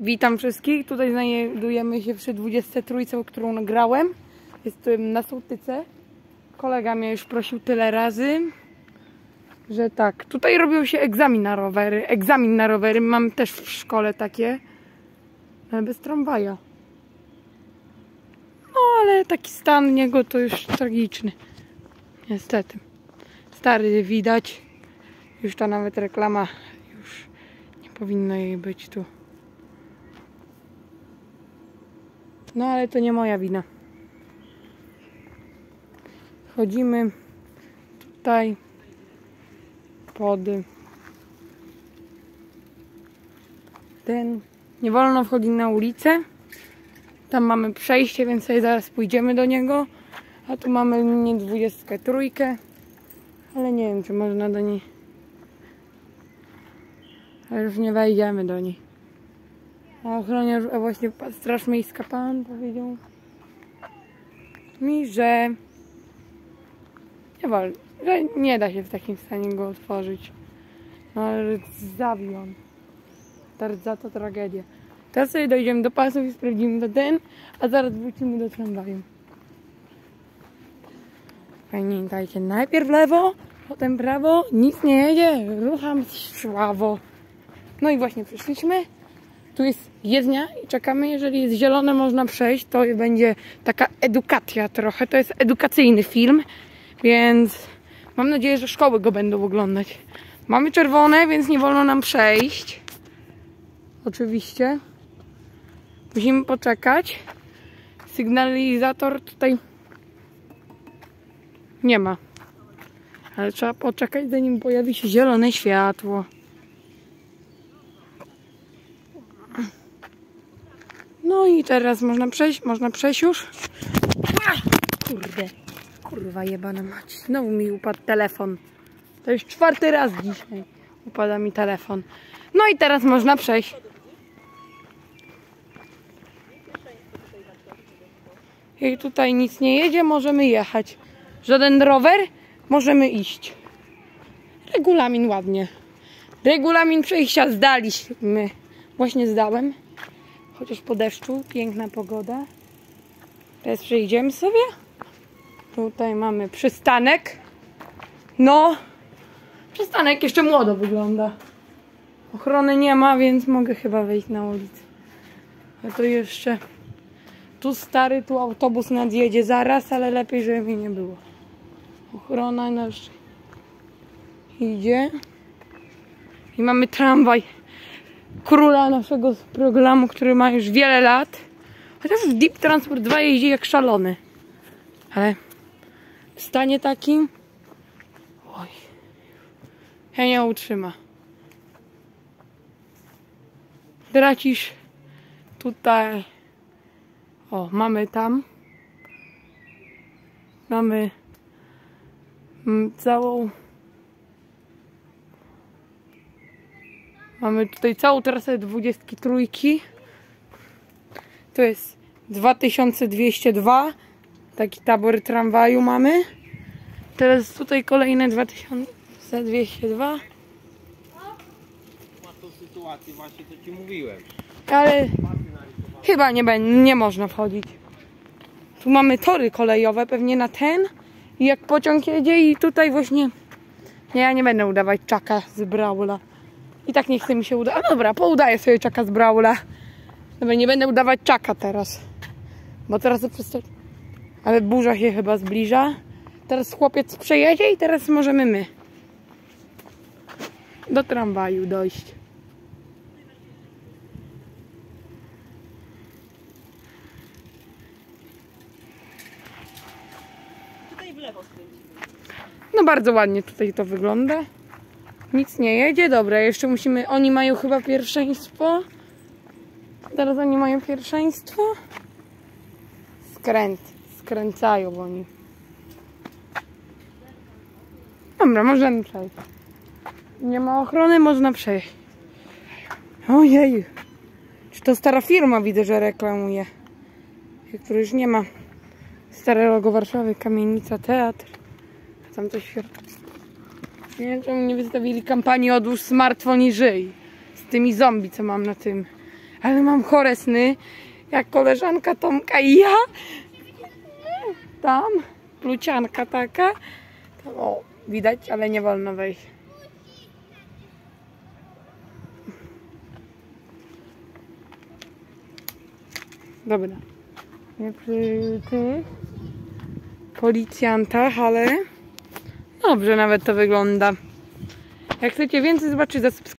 Witam wszystkich. Tutaj znajdujemy się przy 23, którą nagrałem. Jestem na sołtyce. Kolega mnie już prosił tyle razy, że tak. Tutaj robił się egzamin na rowery. Egzamin na rowery. Mam też w szkole takie. Ale bez tramwaja. No ale taki stan niego to już tragiczny. Niestety. Stary widać. Już ta nawet reklama. Już nie powinno jej być tu. No ale to nie moja wina. Chodzimy tutaj pod ten. Nie wolno wchodzić na ulicę. Tam mamy przejście, więc sobie zaraz pójdziemy do niego. A tu mamy linię 23. Ale nie wiem, czy można do niej. Ale już nie wejdziemy do niej. A ochroniarz, a właśnie Straż Miejska pan powiedział mi, że nie wolno, że nie da się w takim stanie go otworzyć. No ale zabił on. Za to tragedia. Teraz sobie dojdziemy do pasów i sprawdzimy ten, a zaraz wrócimy do tramwaju. Pamiętajcie, najpierw lewo, potem prawo, nic nie jedzie, rucham sławo. No i właśnie przyszliśmy. Tu jest jezdnia i czekamy, jeżeli jest zielone, można przejść. To będzie taka edukacja trochę. To jest edukacyjny film, więc mam nadzieję, że szkoły go będą oglądać. Mamy czerwone, więc nie wolno nam przejść. Oczywiście. Musimy poczekać. Sygnalizator tutaj nie ma. Ale trzeba poczekać, zanim pojawi się zielone światło. No i teraz można przejść już. Kurde, kurwa jebana mać. Znowu mi upadł telefon. To już 4. raz dzisiaj upada mi telefon. No i teraz można przejść. I tutaj nic nie jedzie, możemy jechać. Żaden rower, możemy iść. Regulamin ładnie. Regulamin przejścia zdaliśmy. Właśnie zdałem. Chociaż po deszczu, piękna pogoda. Teraz przejdziemy sobie. Tutaj mamy przystanek. No, przystanek jeszcze młodo wygląda. Ochrony nie ma, więc mogę chyba wejść na ulicę. A to jeszcze tu stary, tu autobus nadjedzie zaraz, ale lepiej, żeby mnie nie było. Ochrona nasz idzie. I mamy tramwaj. Króla naszego programu, który ma już wiele lat. Chociaż w Deep Transport 2 jeździ jak szalony. Ale w stanie takim oj, ja nie utrzyma. Tracisz tutaj. O, mamy tam. Mamy całą. Mamy tutaj całą trasę 23. To jest 2202. Taki tabor tramwaju mamy. Teraz tutaj kolejne 2202. Ma tą sytuację właśnie, co ci mówiłem. Ale chyba nie można wchodzić. Tu mamy tory kolejowe, pewnie na ten. I jak pociąg jedzie i tutaj właśnie. Nie, ja nie będę udawać czaka z Braula. I tak nie chce mi się udać. A dobra, poudaję sobie czaka z Braula. Dobra, nie będę udawać czaka teraz. Bo teraz to przestać. Ale burza się chyba zbliża. Teraz chłopiec przejedzie i teraz możemy my do tramwaju dojść. Tutaj w lewo skręcimy. No bardzo ładnie tutaj to wygląda. Nic nie jedzie. Dobra, jeszcze musimy... Oni mają chyba pierwszeństwo. Teraz oni mają pierwszeństwo. Skręcają oni. Dobra, możemy przejść. Nie ma ochrony, można przejść. Ojej. Czy to stara firma, widzę, że reklamuje. Który już nie ma. Stare logo Warszawy, kamienica, teatr. Tam coś świetne. Nie wiem, czemu nie wystawili kampanii Odłóż smartfon i żyj. Z tymi zombie, co mam na tym. Ale mam chore sny, jak koleżanka Tomka i ja. Tam, plucianka taka. Tam, o, widać, ale nie wolno wejść. Dobra. Nie przy tych policjantach, ale dobrze nawet to wygląda. Jak chcecie więcej zobaczyć, zasubskrybować.